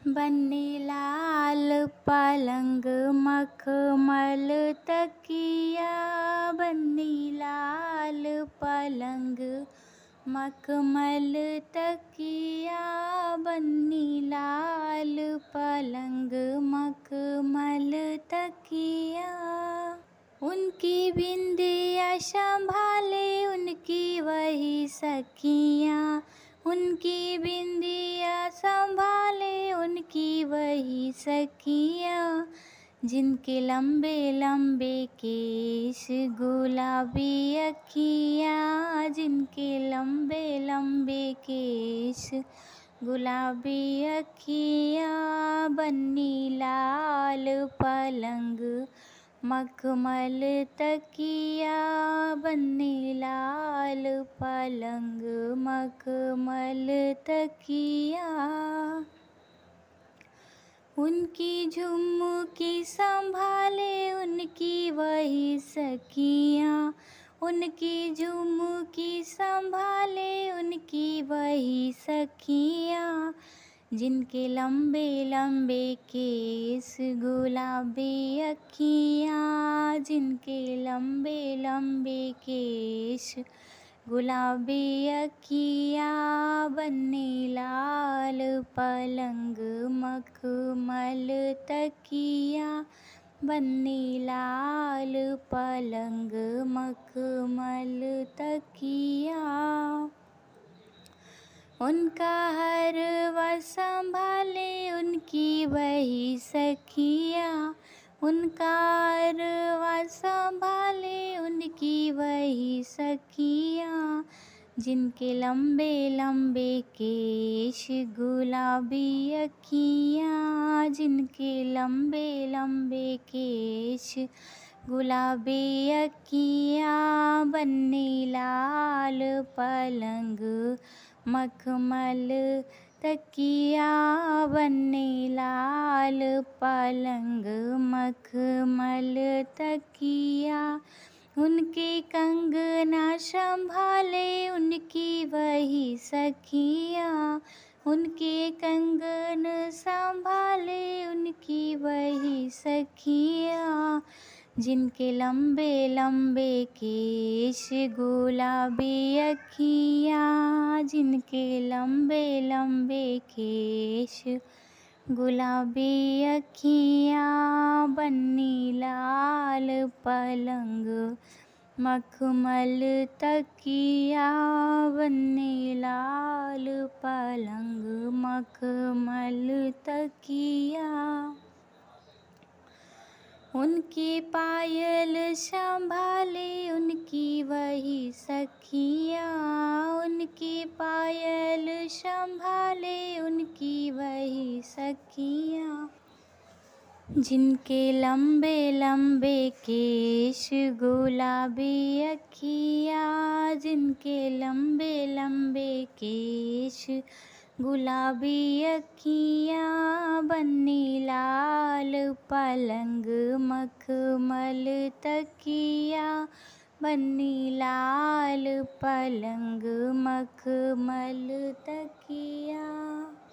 बन्नी लाल पलंग मखमल तकिया, बन्नी लाल पलंग मखमल तकिया, बन्नी लाल पलंग मखमल तकिया। उनकी बिंदिया संभाले उनकी वही सखियाँ, उनकी बिंदिया संभाले उनकी वही सखियाँ। जिनके लंबे लंबे केश गुलाबी अखियाँ, जिनके लंबे लंबे केश गुलाबी अखियाँ। बन्नी लाल पलंग मखमल तकिया, बन्नी लाल पलंग मखमल तकिया। उनकी झुमकी संभाले उनकी वही सखियाँ, उनकी झुमकी संभाले उनकी वही सखियाँ। जिनके लंबे लंबे केस गुलाबी अखियाँ, जिनके लंबे लंबे केस गुलाबी अखियाँ। बन्नी लाल पलंग मखमल तकिया, बन्नी लाल पलंग मखमल तकिया। उनका हर वह संभाले उनकी वही सखियाँ, उनका हर वह संभाले उनकी वही सखियाँ। जिनके लंबे लंबे केश गुलाबी अखियाँ, जिनके लंबे लंबे केश गुलाबी अखियाँ। बन्नी लाल पलंग मखमल तकिया, बन्नी लाल पलंग मखमल तकिया। उनके कंगना संभाले उनकी वही सखियाँ, उनके कंगन संभाले उनकी वही सखियाँ। जिनके लंबे लंबे केश गुलाबी अखियाँ, जिनके लंबे लंबे केश गुलाबी अखियाँ। बन्नी लाल पलंग मखमल तकिया, बन्नी लाल पलंग मखमल तकिया। उनकी पायल संभाले उनकी वही सखियाँ, उनकी पायल संभाले उनकी वही सखियाँ। जिनके लंबे लंबे केश गुलाबी अखियाँ, जिनके लंबे लंबे केश गुलाबी अखियाँ। बन्नी लाल पलंग मखमल तकिया, बन्नी लाल पलंग मखमल तकिया।